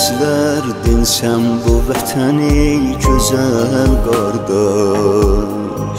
beslərdin sən bu vətəni gözəl qardaş.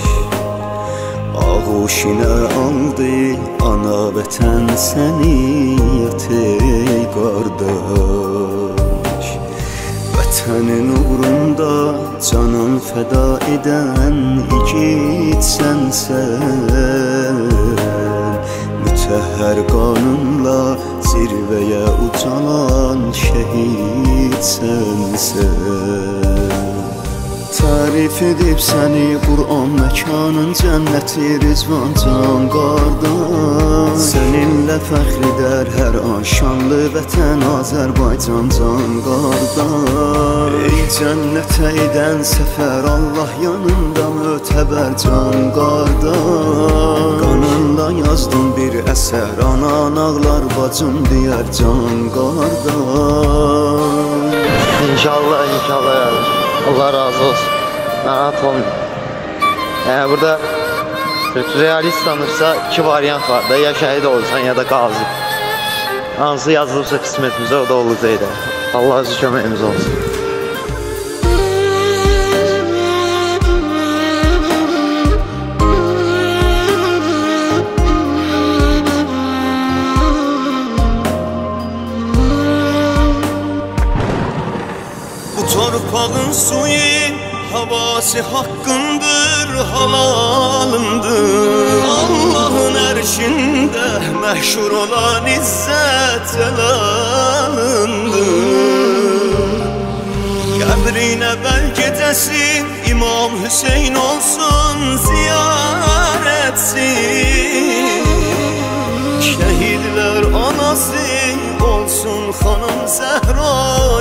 Ağuşinə aldı ana vətən səni ey qardaş. Vətənin uğrunda canın fəda edən igid sənsən. Mütəhhər qanunla zirvəyə ucalan şəhid sənsən. Tarif edib səni Qur'an məkanın cənnəti rizvan can qardaş. Səninlə fəxr edər hər an şanlı vətən Azərbaycan can qardaş. Ey cənnətə edən səfər Allah yanında mötəbər can qardaş. Qanınla yazdım bir əsər anan ağlar bacım deyər can qardaş. İnşallah, inşallah yazır. Allah razı olsun. Narahat olmayın. Yani burada realist sanırsa iki varyant var da, ya şəhid olsan ya da qazi. Hansı yazılıbsa qismətimizə o da olacaqdı. Allah özü köməyimiz olsun. Bu torpağın suyu havası hakkındır, halalındır. Allah'ın erşinde məhşur olan izzət celalındır. Qəbrinə bəl gecəsin İmam Hüseyin olsun ziyarətsin. Şəhidlər anası olsun xanım Zəhra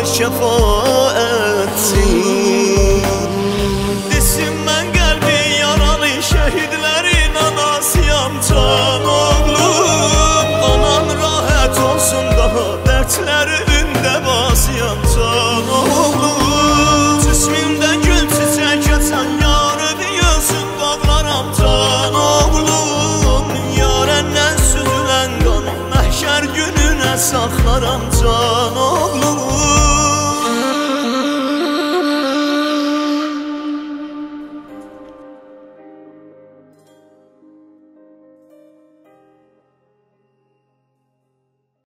şəfaətsin. Desin mən qəlbi yaralı şəhidlərin anasıyam can oğlum. Anan rahat olsun daha dərdlərində basıyam can oğlum. Cismimdə gül çiçək açan yarı diyorsun bağlaram can oğlum. Yarəndən süzülən qan məhşər gününə saxlaram can oğlum.